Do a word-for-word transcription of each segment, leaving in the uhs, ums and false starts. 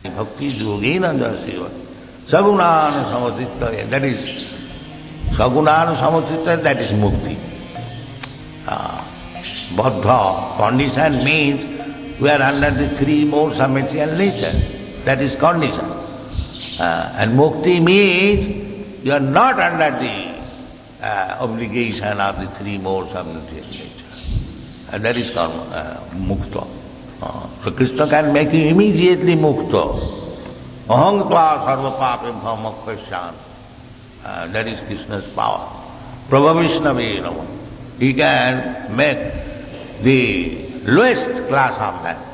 Bhakti yogena jasiva. Sagunana samatita, that is, sagunana samatita, that is mukti. Uh, Baddha, condition means we are under the three modes of material nature. That is condition. Uh, and mukti means you are not under the uh, obligation of the three modes of material nature. And that is called uh, mukta. Uh, so Krishna can make you immediately mukta. Aham tva sarva papibha mokkhayan. Uh, that is Krishna's power. Prabha Vishnave Namo. He can make the lowest class of man.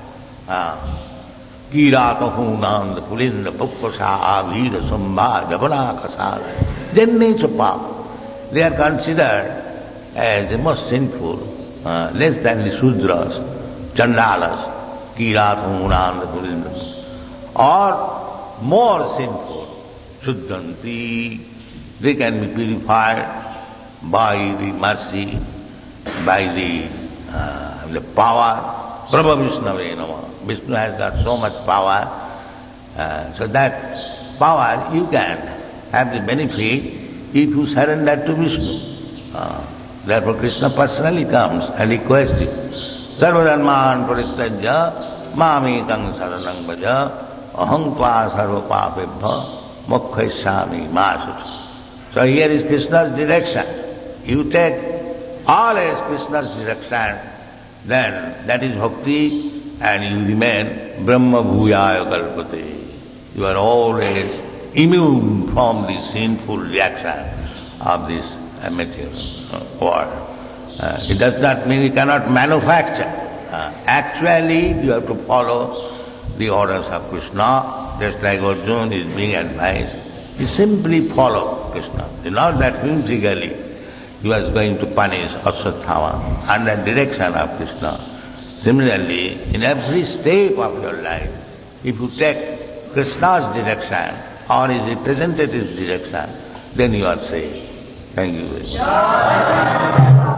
Kirata hunanda pulinda puppasa avira sambha javana kasala. Their nature power. They are considered as the most sinful, uh, less than the Sudras, Chandalas, Kirata hunanda pulinda. Or more sinful, Shuddhanti. They can be purified by the mercy, by the, uh, the power. Prabha Vishnave Nama. Vishnu has got so much power, uh, so that power you can have the benefit if you surrender to Vishnu. Uh, therefore Krishna personally comes and requests you. Sarvadharman parittajya mamekam saranam bhaja aham tva sarva papebha mokkhaisami ma. So here is Krishna's direction. You take all as Krishna's direction, then that is bhakti, and you remain Brahma Bhuyaya Kalpate. You are always immune from the sinful reaction of this material world. Uh, it does not mean you cannot manufacture. Uh, actually, you have to follow the orders of Krishna, just like Arjuna is being advised. You simply follow Krishna. Not that whimsically you are going to punish Aswathama under direction of Krishna. Similarly, in every step of your life, if you take Krishna's direction or his representative's direction, then you are safe. Thank you very much.